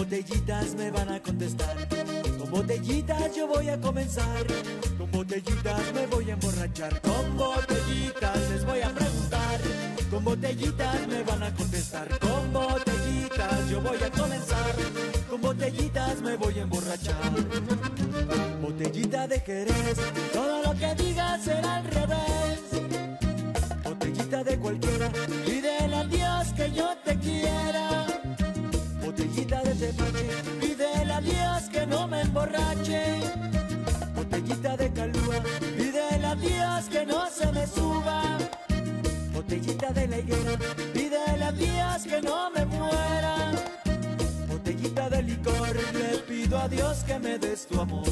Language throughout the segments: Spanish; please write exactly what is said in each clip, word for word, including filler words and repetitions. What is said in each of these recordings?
botellitas me van a contestar. Con botellitas yo voy a comenzar. Con botellitas me voy a emborrachar. Con botellitas les voy a preguntar. Con botellitas me van a contestar. Con botellitas yo voy a comenzar. Con botellitas me voy a emborrachar. Botellita de Jerez, todo lo que digas será al revés. Botellita de cualquiera, pídele a Dios que yo te quiera. Botellita de tepache, pídele a Dios que no me emborrache. Botellita de calúa, pídele a Dios que no se me suba. Botellita de la higuera, pídele a Dios que no me muera. Botellita de licor, le pido a Dios que me des tu amor.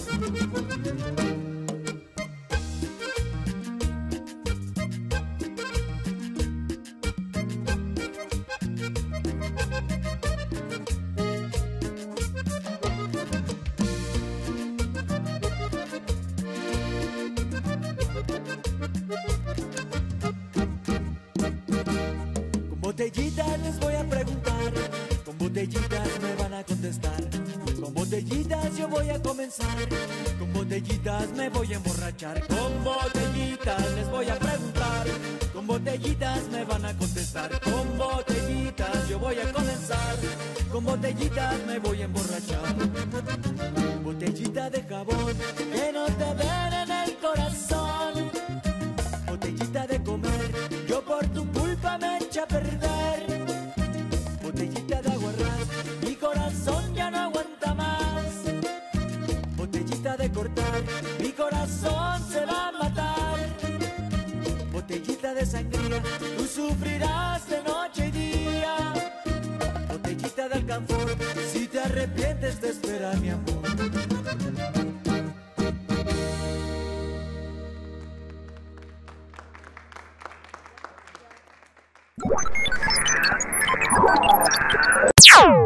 Botellitas les voy a preguntar, con botellitas me van a contestar. Con botellitas yo voy a comenzar, con botellitas me voy a emborrachar. Con botellitas les voy a preguntar, con botellitas me van a contestar. Con botellitas yo voy a comenzar, con botellitas me voy a emborrachar. Botellita de jabón, que no te den en el corazón. Botellita de comer, yo por tu culpa me eché a perder. Botellita de aguarrás, mi corazón ya no aguanta más. Botellita de cortar, mi corazón se va a matar. Botellita de sangría, tú sufrirás de noche y día. Botellita de alcanfor, si te arrepientes te espera mi amor. Ciao.